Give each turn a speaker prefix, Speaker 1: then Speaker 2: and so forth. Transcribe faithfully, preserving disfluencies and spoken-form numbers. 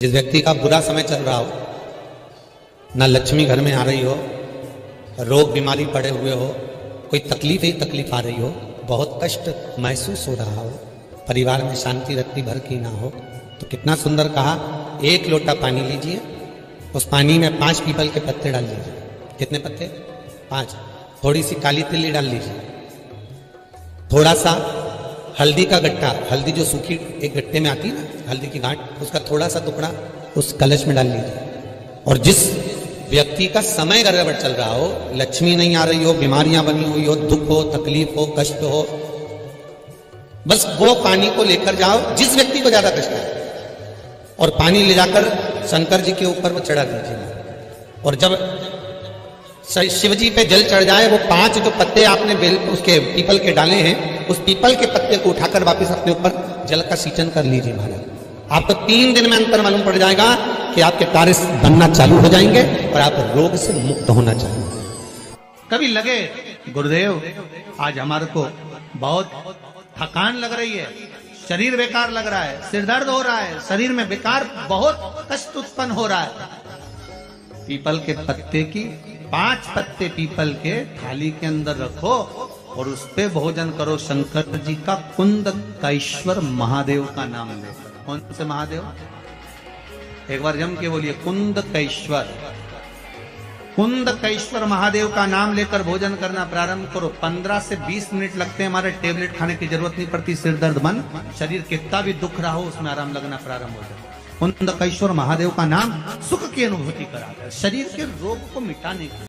Speaker 1: जिस व्यक्ति का बुरा समय चल रहा हो, ना लक्ष्मी घर में आ रही हो, रोग बीमारी पड़े हुए हो, कोई तकलीफ ही तकलीफ आ रही हो, बहुत कष्ट महसूस हो रहा हो, परिवार में शांति रत्ती भर की ना हो, तो कितना सुंदर कहा, एक लोटा पानी लीजिए, उस पानी में पांच पीपल के पत्ते डाल लीजिए। कितने पत्ते? पांच। थोड़ी सी काली तिल्ली डाल लीजिए, थोड़ा सा हल्दी का गट्टा, हल्दी जो सूखी एक गट्टे में आती है ना, हल्दी की गांठ, उसका थोड़ा सा टुकड़ा उस कलश में डाल लीजिए। और जिस व्यक्ति का समय गड़बड़ चल रहा हो, लक्ष्मी नहीं आ रही हो, बीमारियां बनी हुई हो, दुख हो, तकलीफ हो, कष्ट हो, बस वो पानी को लेकर जाओ जिस व्यक्ति को ज्यादा कष्ट है, और पानी ले जाकर शंकर जी के ऊपर वो चढ़ा दीजिए। और जब शिव जी पे जल चढ़ जाए, वो पांच जो पत्ते आपने बेल उसके पीपल के डाले हैं, उस पीपल के पत्ते को उठाकर वापस अपने ऊपर जल का सींचन कर लीजिए महाराज। आपको तीन दिन में अंतर मालूम पड़ जाएगा कि आपके कार्य बनना चालू हो जाएंगे और आप रोग से मुक्त होना चाहेंगे।
Speaker 2: कभी लगे गुरुदेव आज हमारे को बहुत थकान लग रही है, शरीर बेकार लग रहा है, सिर दर्द हो रहा है, शरीर में बेकार बहुत कष्ट उत्पन्न हो रहा है, पीपल के पत्ते की पांच पत्ते पीपल के थाली के अंदर रखो और उस पे भोजन करो। शंकर जी का कुंद कैश्वर महादेव का नाम ले। कौन से महादेव? एक बार जम के बोलिए, कुंद कैश्वर। कुंद कैश्वर महादेव का नाम लेकर भोजन करना प्रारंभ करो। पंद्रह से बीस मिनट लगते हैं, हमारे टेबलेट खाने की जरूरत नहीं पड़ती। सिर दर्द बंद, शरीर कितना भी दुख रहा हो उसमें आराम लगना प्रारंभ हो जाए। कुंद कैश्वर महादेव का नाम सुख की अनुभूति कराता है, शरीर के रोग को मिटाने की।